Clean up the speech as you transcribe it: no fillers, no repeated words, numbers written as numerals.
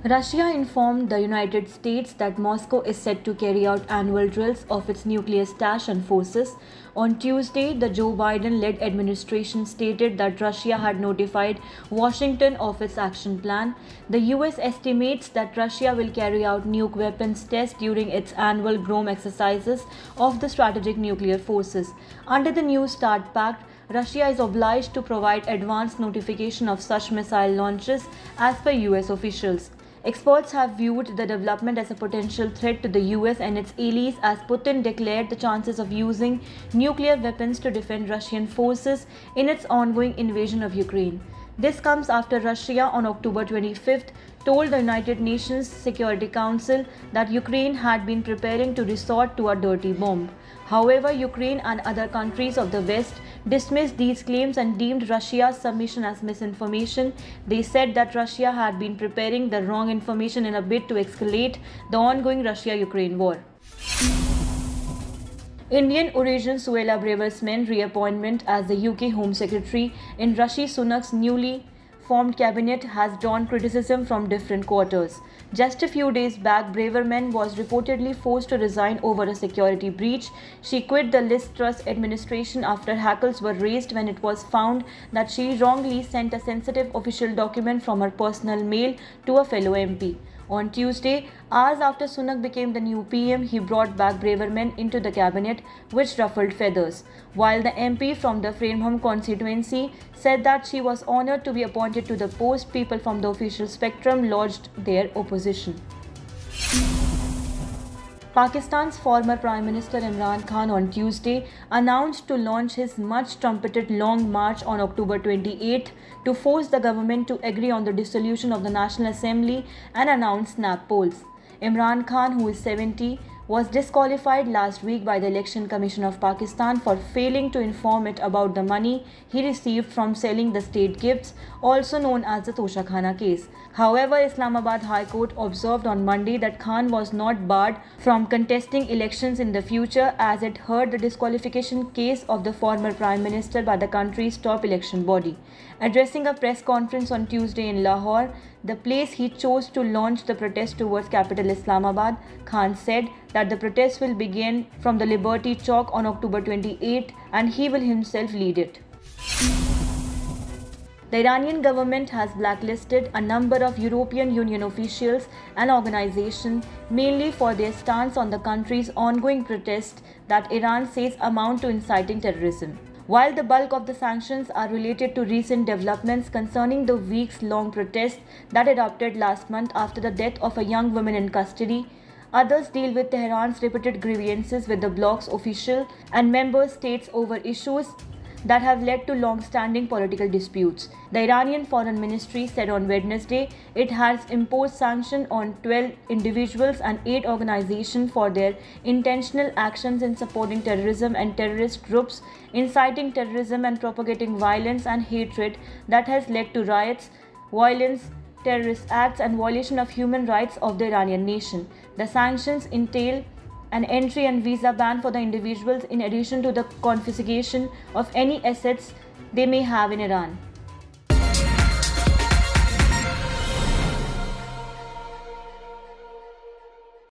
Russia informed the United States that Moscow is set to carry out annual drills of its nuclear stash and forces. On Tuesday, the Joe Biden-led administration stated that Russia had notified Washington of its action plan. The US estimates that Russia will carry out nuke weapons tests during its annual GROM exercises of the strategic nuclear forces. Under the New START Pact, Russia is obliged to provide advance notification of such missile launches as per US officials. Experts have viewed the development as a potential threat to the US and its allies as Putin declared the chances of using nuclear weapons to defend Russian forces in its ongoing invasion of Ukraine. This comes after Russia on October 25th told the United Nations Security Council that Ukraine had been preparing to resort to a dirty bomb. However, Ukraine and other countries of the West dismissed these claims and deemed Russia's submission as misinformation. They said that Russia had been preparing the wrong information in a bid to escalate the ongoing Russia-Ukraine war. Indian origin Suella Braverman reappointment as the UK Home Secretary in Rishi Sunak's newly formed cabinet has drawn criticism from different quarters. Just a few days back, Braverman was reportedly forced to resign over a security breach. She quit the Liz Truss administration after hackles were raised when it was found that she wrongly sent a sensitive official document from her personal mail to a fellow MP. On Tuesday, hours after Sunak became the new PM, he brought back Braverman into the cabinet, which ruffled feathers, while the MP from the Fareham constituency said that she was honoured to be appointed to the post. People from the official spectrum lodged their opposition. Pakistan's former Prime Minister Imran Khan on Tuesday announced to launch his much-trumpeted Long March on October 28 to force the government to agree on the dissolution of the National Assembly and announce snap polls. Imran Khan, who is 70, was disqualified last week by the Election Commission of Pakistan for failing to inform it about the money he received from selling the state gifts, also known as the Tosha Khana case. However, Islamabad High Court observed on Monday that Khan was not barred from contesting elections in the future as it heard the disqualification case of the former Prime Minister by the country's top election body. Addressing a press conference on Tuesday in Lahore, the place he chose to launch the protest towards capital Islamabad, Khan said that the protest will begin from the Liberty Chalk on October 28 and he will himself lead it. The Iranian government has blacklisted a number of European Union officials and organizations mainly for their stance on the country's ongoing protests that Iran says amount to inciting terrorism. While the bulk of the sanctions are related to recent developments concerning the weeks-long protest that erupted last month after the death of a young woman in custody, others deal with Tehran's repeated grievances with the bloc's official and member states over issues that have led to long-standing political disputes. The Iranian Foreign Ministry said on Wednesday it has imposed sanctions on 12 individuals and 8 organizations for their intentional actions in supporting terrorism and terrorist groups, inciting terrorism and propagating violence and hatred that has led to riots, violence, terrorist acts and violation of human rights of the Iranian nation. The sanctions entail an entry and visa ban for the individuals in addition to the confiscation of any assets they may have in Iran.